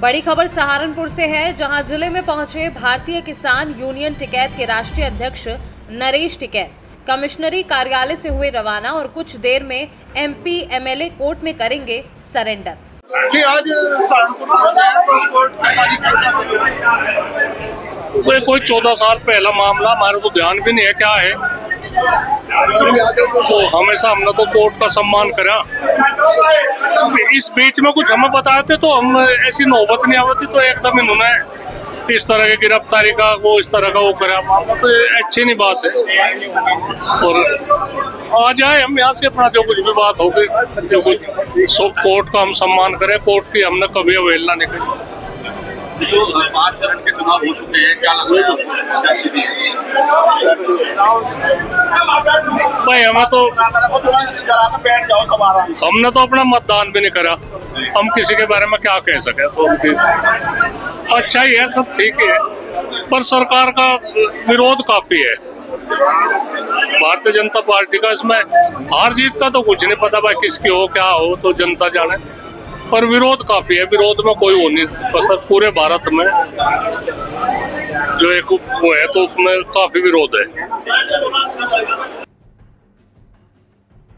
बड़ी खबर सहारनपुर से है, जहां जिले में पहुंचे भारतीय किसान यूनियन टिकैत के राष्ट्रीय अध्यक्ष नरेश टिकैत कमिश्नरी कार्यालय से हुए रवाना और कुछ देर में एमपी एमएलए कोर्ट में करेंगे सरेंडर। जी आज सहारनपुर कोई 14 साल पहला मामला, हमारे को ध्यान भी नहीं है क्या है। तो हमेशा हमने तो कोर्ट का सम्मान करा। इस बीच में कुछ हमें बताए थे तो हम ऐसी नौबत नहीं आवती, तो एकदम इन्होंने इस तरह की गिरफ्तारी का वो इस तरह का वो करा मामला, तो अच्छी नहीं बात है। और आ जाए हम यहाँ से अपना जो कुछ भी बात होगी, जो कुछ सब कोर्ट का हम सम्मान करें। कोर्ट की हमने कभी अवहेलना नहीं करी। जो 5 चरण के चुनाव हो चुके हैं, क्या लग रहा है क्या स्थिति है? भाई हमने तो अपना मतदान भी नहीं करा, हम किसी के बारे में क्या कह सके। तो उनकी अच्छा ही है, सब ठीक है, पर सरकार का विरोध काफी है भारतीय जनता पार्टी का। इसमें हार जीत का तो कुछ नहीं पता भाई, किसकी हो क्या हो तो जनता जाने, पर विरोध काफी है। विरोध में कोई हो नहीं पसंद पूरे भारत में, जो एक वो है तो उसमें काफी विरोध है।